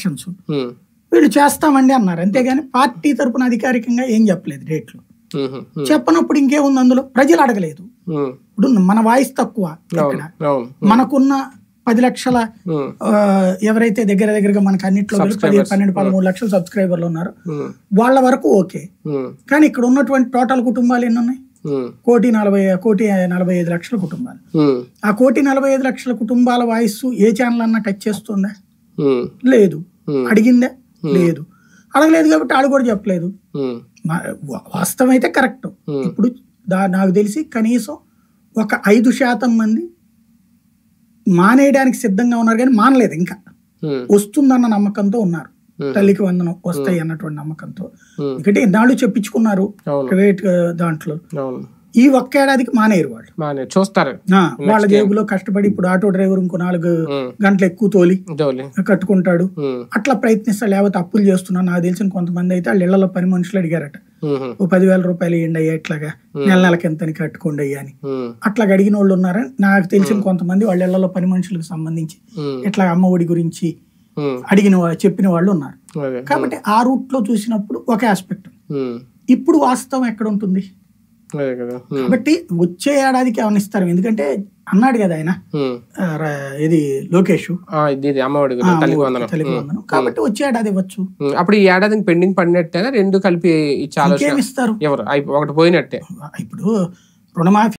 Elections, వీళ్ళు చేస్తామండి అన్నారు, అంతేగాని పార్టీ తరపున అధికారికంగా ఏం చెప్పలేదు డేట్లు. చెప్పనప్పుడు ఇంకేముంది అందులో, ప్రజలు అడగలేదు. ఇప్పుడు మన వాయిస్ తక్కువ ఇక్కడ, మనకున్న 10 లక్షల ఎవరైతే దగ్గరగా మనకు అన్నిట్లో 12-13 లక్షల సబ్స్క్రైబర్లు ఉన్నారు వాళ్ళ వరకు ఓకే. కానీ ఇక్కడ ఉన్నటువంటి టోటల్ కుటుంబాలు ఎన్ని ఉన్నాయి? 1,45 లక్షల కుటుంబాలు. ఆ 1,45 లక్షల కుటుంబాల వాయిస్ ఏ ఛానల్ అన్నా టచ్ చేస్తుందా? లేదు. అడిగిందా? లేదు. అడగలేదు కాబట్టి ఆడు కూడా చెప్పలేదు. వాస్తవం అయితే కరెక్ట్. ఇప్పుడు నాకు తెలిసి కనీసం ఒక 5% మంది మానేయడానికి సిద్ధంగా ఉన్నారు, కానీ మానలేదు. ఇంకా వస్తుందన్న నమ్మకంతో ఉన్నారు, తల్లికి వందనం వస్తాయి అన్నటువంటి నమ్మకంతో. ఎందుకంటే ఇన్నాళ్ళు చెప్పించుకున్నారు ప్రైవేట్ దాంట్లో. ఈ ఒక్క ఏడాదికి మానేరు వాళ్ళు, చూస్తారు. వాళ్ళ జేబులో కష్టపడి ఇప్పుడు ఆటో డ్రైవర్ ఇంకో 4 గంటలు ఎక్కువ తోలి కట్టుకుంటాడు, అట్లా ప్రయత్నిస్తాడు. లేకపోతే అప్పులు చేస్తున్నాను. నాకు తెలిసిన కొంతమంది అయితే వాళ్ళ ఇళ్లలో పని మనుషులు అడిగారట, ఓ 10,000 రూపాయలు ఇవ్వండి అయ్యా, ఇట్లాగా నెలకి ఎంతని కట్టుకోండి అయ్యా అని. అట్లా అడిగిన వాళ్ళు ఉన్నారని నాకు తెలిసిన కొంతమంది వాళ్ళ ఇళ్లలో పని మనుషులకు సంబంధించి ఇట్లా అమ్మ ఒడి గురించి చెప్పిన వాళ్ళు ఉన్నారు. కాబట్టి ఆ రూట్ లో చూసినప్పుడు ఒక ఆస్పెక్ట్. ఇప్పుడు వాస్తవం ఎక్కడ ఉంటుంది? కాబట్టి వచ్చే ఏడాదికి ఏమైనా ఇస్తారు. ఎందుకంటే అన్నాడు కదా ఆయన, ఇది లోకేష్, తల్లికి వందనం. కాబట్టి వచ్చే ఏడాది ఇవ్వచ్చు. అప్పుడు ఈ ఏడాదికి పెండింగ్ పడినట్టేనా? 2 కలిపి ఇచ్చారు, ఎవరు ఒకటి పోయినట్టే. ఇప్పుడు రుణమాఫీ